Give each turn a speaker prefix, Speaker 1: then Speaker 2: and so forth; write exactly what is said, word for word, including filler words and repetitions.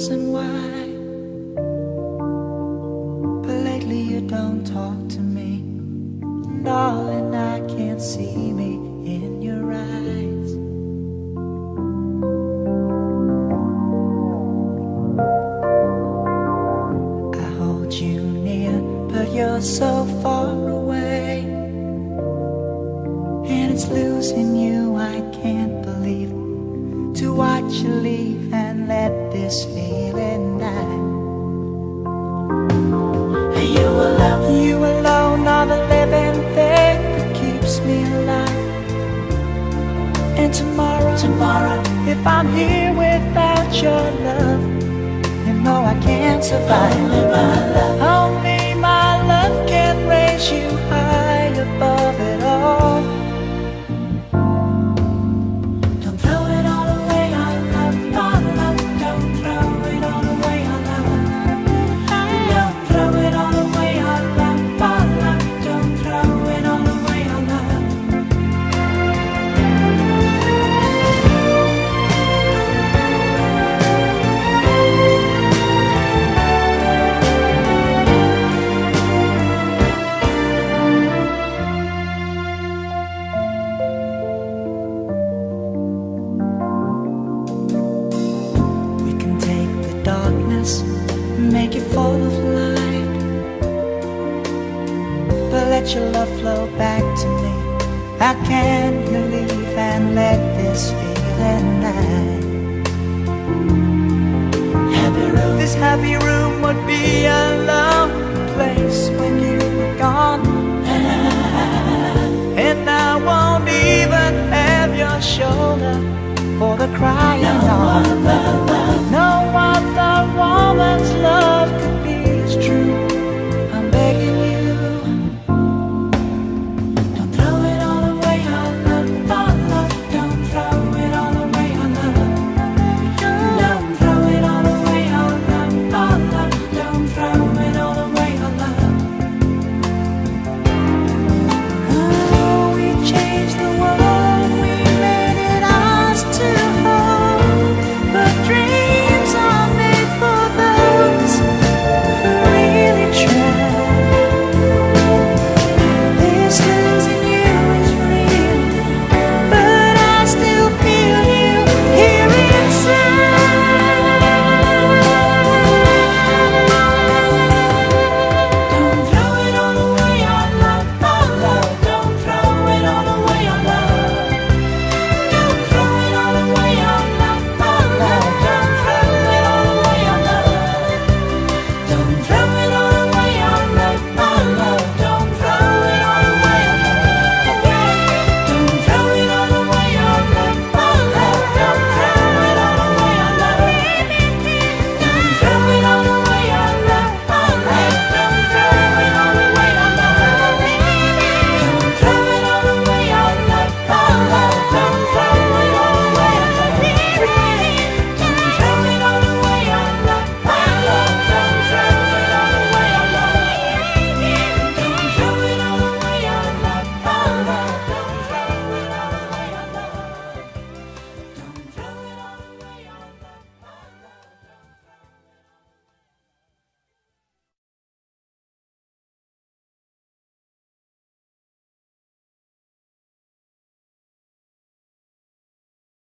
Speaker 1: reason why, but lately you don't talk to me. Darling, I can't see me in your eyes. I hold you near, but you're so far away, and it's losing you I can't believe. To watch you leave and let this feeling die. And you alone, you alone are the living thing that keeps me alive. And tomorrow, tomorrow, if I'm here without your love, you know I can't survive. Only my love, only my love can raise you high above it all. Make it full of light, but let your love flow back to me. How can you leave and let this feeling die? Happy room. This happy room would be a lonely place when you were gone. And I won't even have your shoulder for the crying on.